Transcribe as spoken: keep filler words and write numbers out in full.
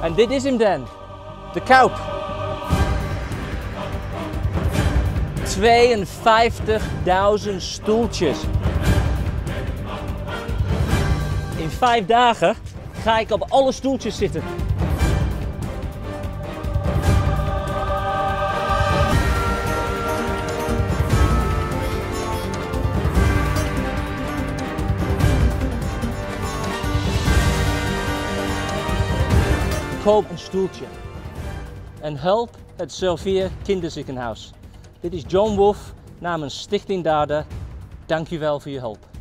En dit is hem dan, de Kuip. tweeënvijftigduizend stoeltjes. In vijf dagen ga ik op alle stoeltjes zitten. Koop een stoeltje en help het Servier Kinderziekenhuis. Dit is John Wolf namens Stichting Dade. Dank u wel voor je hulp.